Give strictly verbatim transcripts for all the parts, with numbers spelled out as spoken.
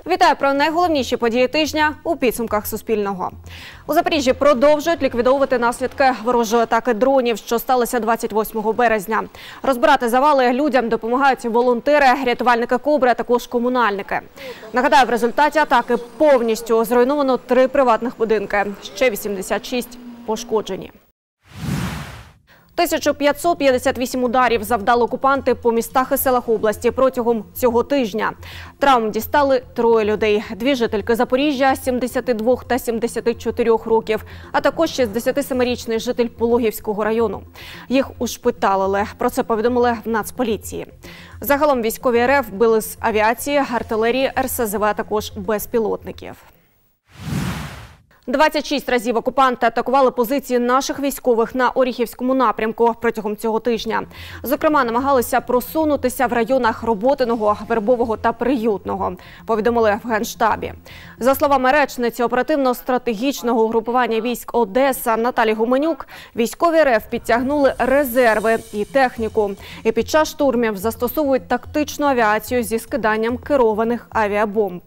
Вітаю про найголовніші події тижня у підсумках Суспільного. У Запоріжжі продовжують ліквідовувати наслідки ворожої атаки дронів, що сталося двадцять восьмого березня. Розбирати завали людям допомагають волонтери, рятувальники «Кобри», а також комунальники. Нагадаю, в результаті атаки повністю зруйновано три приватних будинки, ще вісімдесят шість пошкоджені. тисяча п'ятсот п'ятдесят вісім ударів завдали окупанти по містах і селах області протягом цього тижня. Травм дістали троє людей. Дві жительки Запоріжжя, сімдесят два та сімдесят чотири років, а також шістдесятисемирічний житель Пологівського району. Їх ушпиталили. Про це повідомили в Нацполіції. Загалом військові РФ били з авіації, артилерії, ер ес зе ве, а також безпілотників. двадцять шість разів окупанти атакували позиції наших військових на Оріхівському напрямку протягом цього тижня. Зокрема, намагалися просунутися в районах Роботиного, Вербового та Приютного, повідомили в Генштабі. За словами речниці оперативно-стратегічного угрупування військ Одеса Наталі Гуменюк, військові РФ підтягнули резерви і техніку. І під час штурмів застосовують тактичну авіацію зі скиданням керованих авіабомб.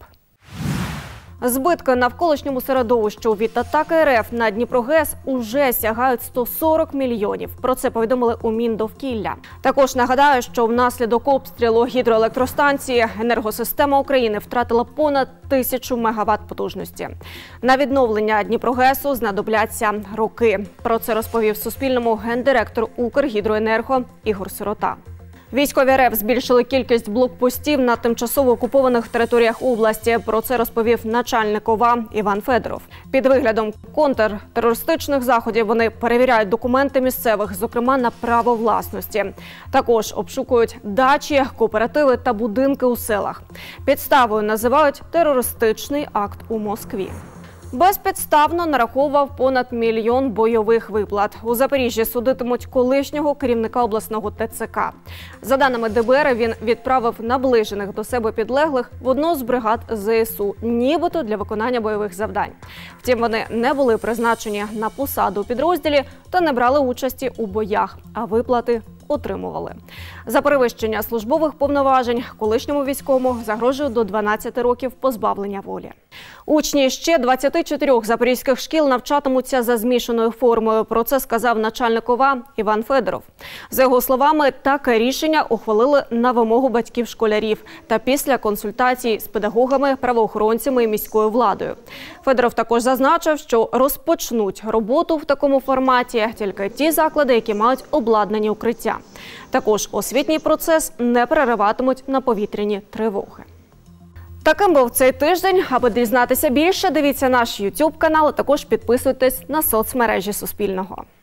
Збитки навколишньому середовищу від атаки РФ на Дніпрогес уже сягають сто сорок мільйонів. Про це повідомили у Міндовкілля. Також нагадаю, що внаслідок обстрілу гідроелектростанції енергосистема України втратила понад тисячу мегаватт потужності. На відновлення Дніпрогесу знадобляться роки. Про це розповів Суспільному гендиректор Укргідроенерго Ігор Сирота. Військові РФ збільшили кількість блокпостів на тимчасово окупованих територіях області. Про це розповів начальник ОВА Іван Федоров. Під виглядом контртерористичних заходів вони перевіряють документи місцевих, зокрема на право власності. Також обшукують дачі, кооперативи та будинки у селах. Підставою називають терористичний акт у Москві. Безпідставно нараховував понад мільйон бойових виплат. У Запоріжжі судитимуть колишнього керівника обласного те це ка. За даними де бе ер, він відправив наближених до себе підлеглих в одну з бригад зе ес у, нібито для виконання бойових завдань. Втім, вони не були призначені на посаду у підрозділі та не брали участі у боях, а виплати отримували. За перевищення службових повноважень колишньому військовому загрожує до дванадцяти років позбавлення волі. Учні ще двадцяти чотирьох запорізьких шкіл навчатимуться за змішаною формою. Про це сказав начальник ОВА Іван Федоров. За його словами, таке рішення ухвалили на вимогу батьків школярів та після консультацій з педагогами, правоохоронцями і міською владою. Федоров також зазначив, що розпочнуть роботу в такому форматі тільки ті заклади, які мають обладнані укриття. Також освітній процес не перериватимуть на повітряні тривоги. Таким був цей тиждень. Аби дізнатися більше, дивіться наш ютуб канал, а також підписуйтесь на соцмережі Суспільного.